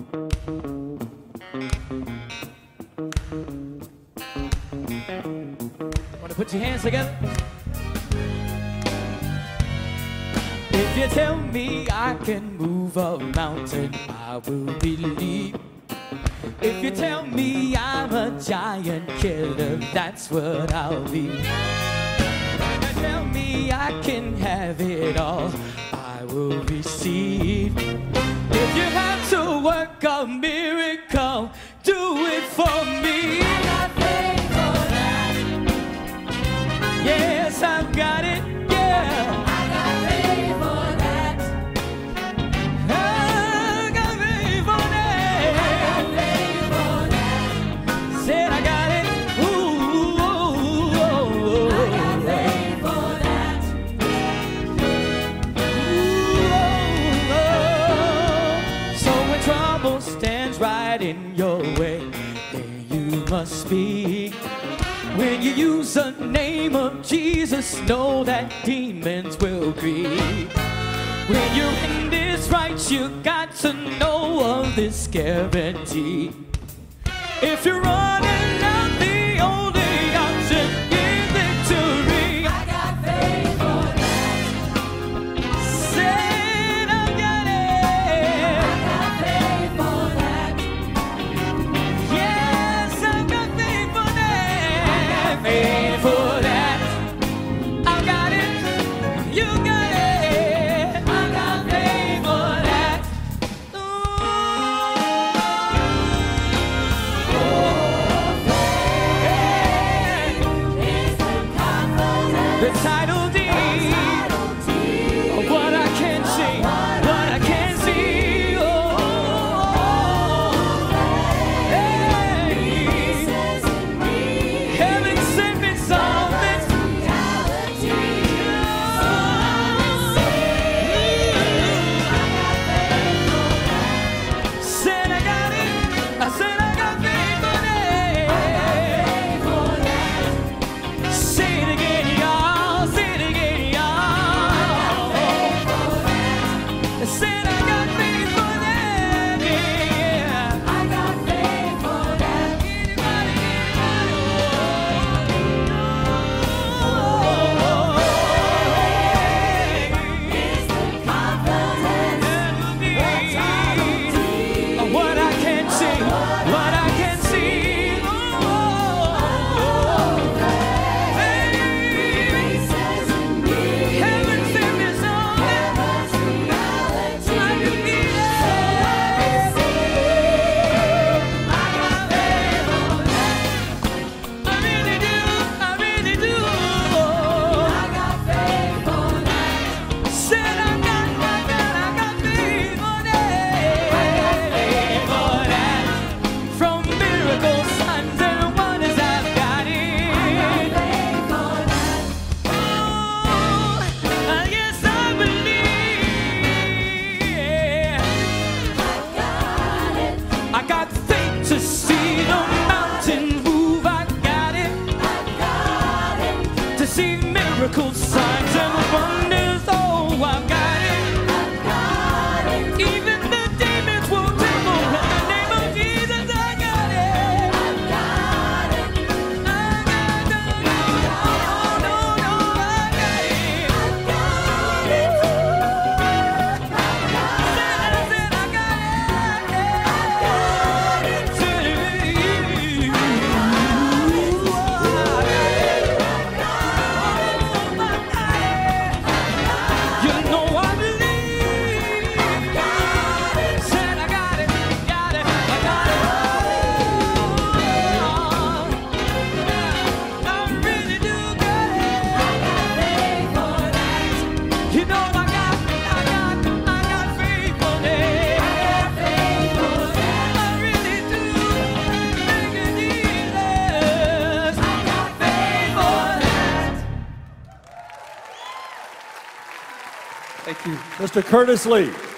Wanna put your hands together? If you tell me I can move a mountain, I will believe. If you tell me I'm a giant killer, that's what I'll be. If you tell me I can have it all, I will receive. If you have to work a miracle, do it for me. I got faith for that. Yes, I've got it, yeah. I got faith for that. I got faith for that. I got faith for that. Said I got it. Ooh, I got faith for that. So when trouble stands right in your way, then you must speak. When you use the name of Jesus, know that demons will grieve. When you're in this right, you got to know of this guarantee. If you're running out, the only option is victory. I got faith for that. Said I got I it. got faith for that. Yes, I've got faith for that. Faith for that. I got it. You got it. I got faith for that. Is the confidence. The title deed of what I can see, what I can see. Oh, hey. Heaven sent me something. Said I got it. I said I got faith for that. Say it again, y'all. Say it again, y'all. Said I got faith for that. Yeah. I got faith for that. Is the confidence. What I can see, what I can see. Heaven sent me something. I can feel it. I really do, I really do. Said I got faith for that. From miracles, signs, and wonders, I've got it. Oh, yes, I believe. I got faith to see the mountain move. I got it. To see miracles, signs, and wonders. Oh, I've got it. Even the demons will tremble in the name of Jesus. I got it. I got it. I got it. No, I got it. Said I got it. Said it. You know I believe. Said I got it, got it, I got it. I really do got it. You know I got faith for that. I really do. Thank you, Jesus. I got faith for that. Thank you. Mr. Curtis Lee.